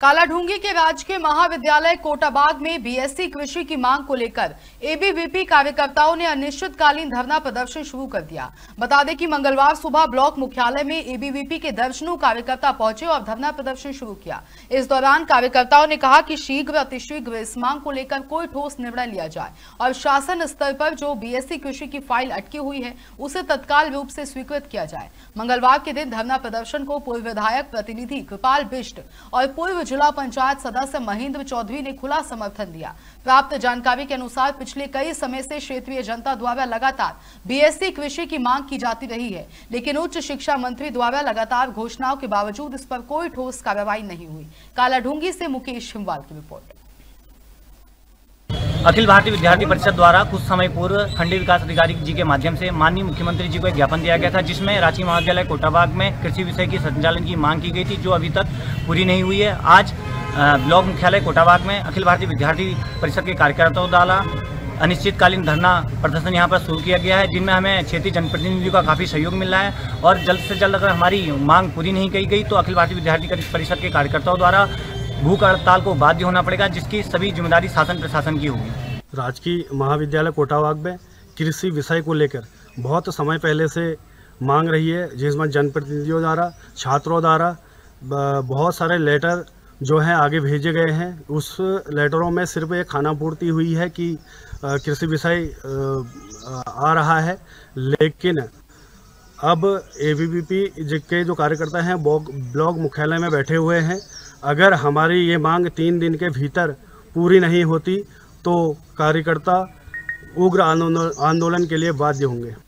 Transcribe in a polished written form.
कालाढूंगी के राजकीय महाविद्यालय कोटाबाग में बीएससी कृषि की मांग को लेकर एबीवीपी कार्यकर्ताओं ने अनिश्चितकालीन धरना प्रदर्शन शुरू कर दिया। बता दें कि मंगलवार सुबह ब्लॉक मुख्यालय में एबीवीपी के दर्जनों कार्यकर्ता पहुंचे और धरना प्रदर्शन शुरू किया। इस दौरान कार्यकर्ताओं ने कहा कि शीघ्र अतिशीघ्र इस मांग को लेकर कोई ठोस निर्णय लिया जाए और शासन स्तर पर जो बीएससी कृषि की फाइल अटकी हुई है उसे तत्काल रूप से स्वीकृत किया जाए। मंगलवार के दिन धरना प्रदर्शन को पूर्व विधायक प्रतिनिधि कृपाल बिष्ट और पूर्व जिला पंचायत सदस्य महेंद्र चौधरी ने खुला समर्थन दिया। प्राप्त जानकारी के अनुसार पिछले कई समय से क्षेत्रीय जनता द्वारा लगातार बीएससी कृषि की मांग की जाती रही है, लेकिन उच्च शिक्षा मंत्री द्वारा लगातार घोषणाओं के बावजूद इस पर कोई ठोस कार्रवाई नहीं हुई। कालाढूंगी से मुकेश हिमवाल की रिपोर्ट। अखिल भारतीय विद्यार्थी परिषद द्वारा कुछ समय पूर्व खंडीय विकास अधिकारी जी के माध्यम से माननीय मुख्यमंत्री जी को एक ज्ञापन दिया गया था, जिसमें राजकीय महाविद्यालय कोटाबाग में कृषि विषय की संचालन की मांग की गई थी, जो अभी तक पूरी नहीं हुई है। आज ब्लॉक मुख्यालय कोटाबाग में अखिल भारतीय विद्यार्थी परिषद के कार्यकर्ताओं द्वारा अनिश्चितकालीन धरना प्रदर्शन यहाँ पर शुरू किया गया है, जिनमें हमें क्षेत्रीय जनप्रतिनिधियों का काफ़ी सहयोग मिल रहा है और जल्द से जल्द अगर हमारी मांग पूरी नहीं की गई तो अखिल भारतीय विद्यार्थी परिषद के कार्यकर्ताओं द्वारा भूख हड़ताल को बाध्य होना पड़ेगा, जिसकी सभी जिम्मेदारी शासन प्रशासन की होगी। राजकीय महाविद्यालय कोटाबाग में कृषि विषय को लेकर बहुत समय पहले से मांग रही है, जिसमें जनप्रतिनिधियों द्वारा, छात्रों द्वारा बहुत सारे लेटर जो हैं आगे भेजे गए हैं। उस लेटरों में सिर्फ एक खानापूर्ति हुई है कि कृषि विषय आ रहा है, लेकिन अब एबीवीपी के जो कार्यकर्ता हैं ब्लॉक मुख्यालय में बैठे हुए हैं। अगर हमारी ये मांग 3 दिन के भीतर पूरी नहीं होती तो कार्यकर्ता उग्र आंदोलन के लिए बाध्य होंगे।